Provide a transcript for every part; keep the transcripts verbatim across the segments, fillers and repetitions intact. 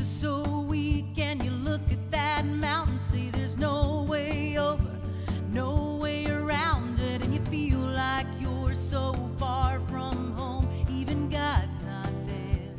are so weak, and you look at that mountain, see there's no way over, no way around it, and you feel like you're so far from home, even God's not there.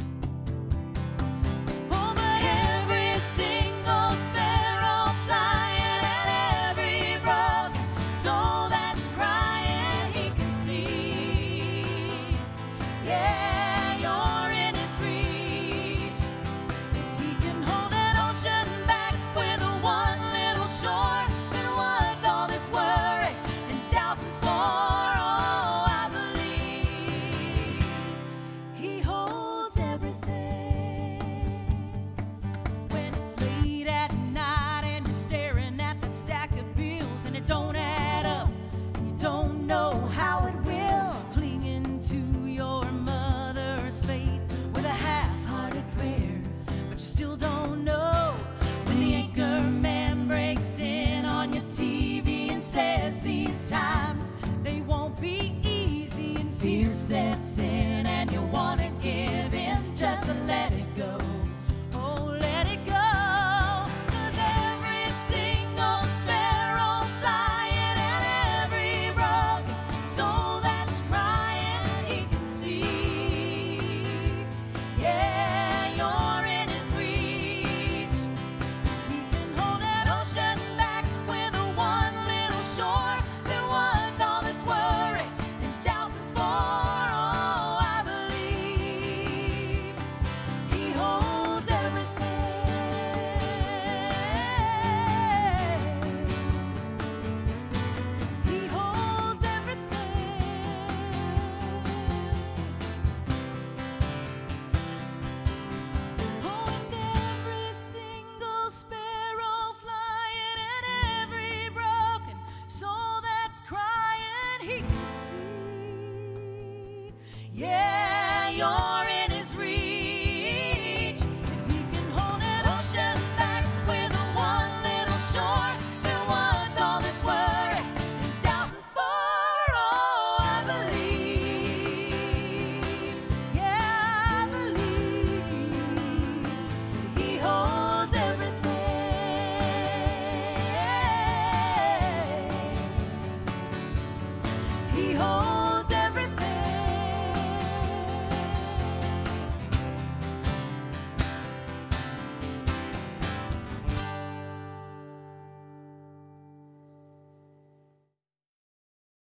Oh, but every single sparrow flying and every broken soul that's crying, He can see. Yeah, you're in His reach. He can hold that ocean back with a one little shore. And what's all this worry and doubting for? Oh, I believe He holds everything. When it's late at night and you're staring at that stack of bills and it don't add up, and you don't know how it will, clinging to your mother's faith with a half-hearted prayer, but you still don't know. When the anchor man breaks in on your T V and says these times they won't be easy, and fear sets in and you wanna give in just to let it go.